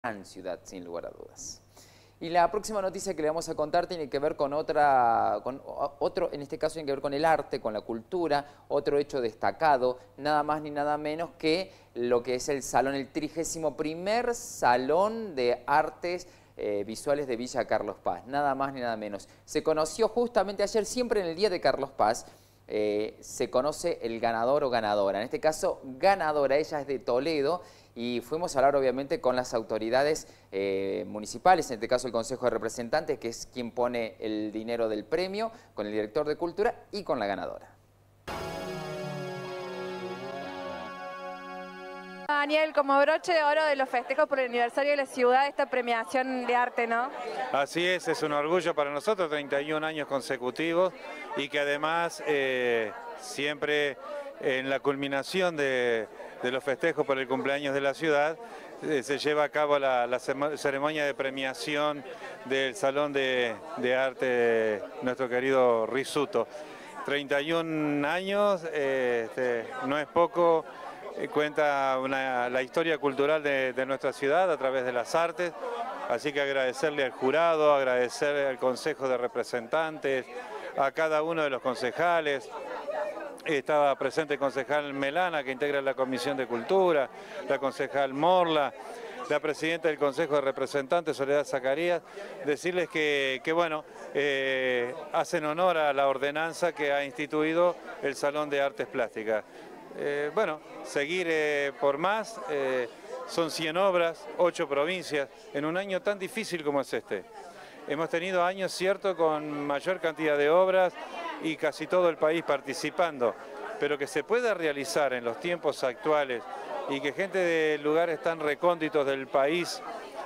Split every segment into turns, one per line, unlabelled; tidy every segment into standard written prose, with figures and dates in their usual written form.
gran ciudad, sin lugar a dudas. Y la próxima noticia que le vamos a contar tiene que ver con otro, en este caso tiene que ver con el arte, con la cultura, otro hecho destacado, nada más ni nada menos que lo que es el salón, el 31º Salón de Artes Visuales de Villa Carlos Paz, nada más ni nada menos. Se conoció justamente ayer, siempre en el día de Carlos Paz, se conoce el ganador o ganadora. En este caso, ganadora, ella es de Toledo y fuimos a hablar obviamente con las autoridades municipales, en este caso el Consejo de Representantes, que es quien pone el dinero del premio, con el director de Cultura y con la ganadora.
Daniel, como broche de oro de los festejos por el aniversario de la ciudad, esta premiación de arte, ¿no?
Así es un orgullo para nosotros, 31 años consecutivos y que además siempre en la culminación de los festejos por el cumpleaños de la ciudad se lleva a cabo la ceremonia de premiación del Salón de Arte nuestro querido Risuto. 31 años, no es poco. Cuenta la historia cultural de nuestra ciudad a través de las artes, así que agradecerle al jurado, agradecerle al Consejo de Representantes, a cada uno de los concejales. Estaba presente el concejal Melana, que integra la Comisión de Cultura, la concejal Morla, la presidenta del Consejo de Representantes, Soledad Zacarías, decirles que bueno, hacen honor a la ordenanza que ha instituido el Salón de Artes Plásticas. Bueno, seguir por más, son 100 obras, 8 provincias, en un año tan difícil como es este. Hemos tenido años, cierto, con mayor cantidad de obras y casi todo el país participando, pero que se pueda realizar en los tiempos actuales y que gente de lugares tan recónditos del país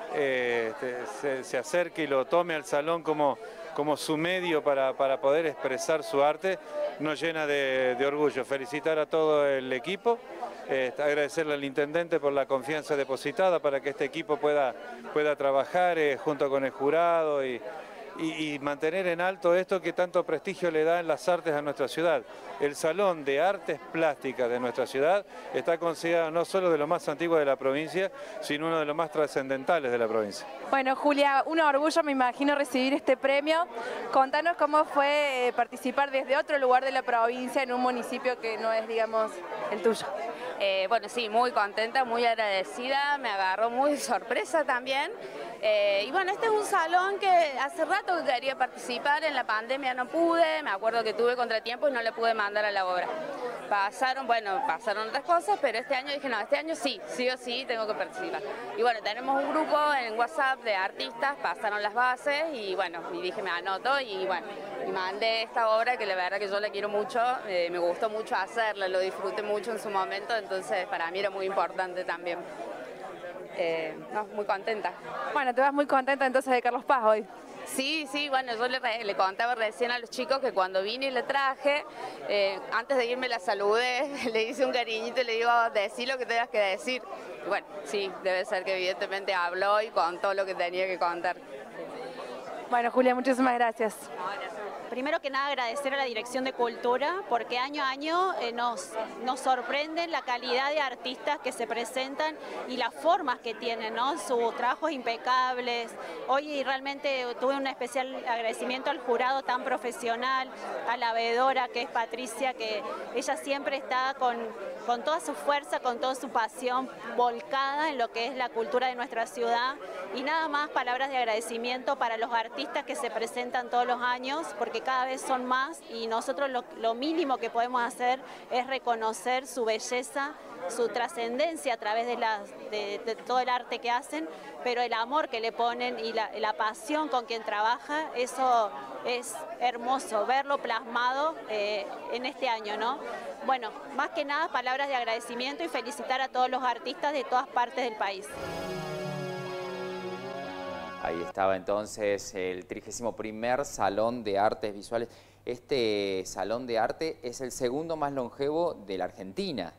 se acerque y lo tome al salón como su medio para poder expresar su arte, nos llena de orgullo. Felicitar a todo el equipo, agradecerle al intendente por la confianza depositada para que este equipo pueda trabajar junto con el jurado y mantener en alto esto que tanto prestigio le da en las artes a nuestra ciudad. El Salón de Artes Plásticas de nuestra ciudad está considerado no solo de lo más antiguo de la provincia, sino uno de los más trascendentales de la provincia.
Bueno, Julia, un orgullo me imagino recibir este premio. Contanos cómo fue participar desde otro lugar de la provincia en un municipio que no es, digamos, el tuyo.
Bueno, sí, muy contenta, muy agradecida, me agarró muy de sorpresa también. Y bueno, este es un salón que hace rato que quería participar, en la pandemia no pude, me acuerdo que tuve contratiempo y no le pude mandar a la obra. Pasaron otras cosas, pero este año dije, no, este año sí o sí tengo que participar. Y bueno, tenemos un grupo en WhatsApp de artistas, pasaron las bases y bueno, y dije, me anoto y bueno, y mandé esta obra que la verdad que yo la quiero mucho, me gustó mucho hacerla, lo disfruté mucho en su momento, entonces para mí era muy importante también. No, muy contenta.
Bueno, te vas muy contenta entonces de Carlos Paz hoy.
Sí, bueno, yo le contaba recién a los chicos que cuando vine y le traje, antes de irme la saludé, le hice un cariñito y le digo, decí lo que tengas que decir. Y bueno, sí, debe ser que evidentemente habló y contó lo que tenía que contar.
Bueno, Julia, muchísimas gracias.
Primero que nada agradecer a la Dirección de Cultura porque año a año nos sorprenden la calidad de artistas que se presentan y las formas que tienen, ¿no? Sus trabajos impecables. Hoy realmente tuve un especial agradecimiento al jurado tan profesional, a la veedora que es Patricia, que ella siempre está con toda su fuerza, con toda su pasión volcada en lo que es la cultura de nuestra ciudad. Y nada más palabras de agradecimiento para los artistas que se presentan todos los años, porque cada vez son más y nosotros lo mínimo que podemos hacer es reconocer su belleza, su trascendencia a través de todo el arte que hacen, pero el amor que le ponen y la pasión con quien trabaja, eso es hermoso, verlo plasmado en este año, ¿no? Bueno, más que nada palabras de agradecimiento y felicitar a todos los artistas de todas partes del país.
Ahí estaba entonces el 31º Salón de Artes Visuales. Este Salón de Arte es el segundo más longevo de la Argentina.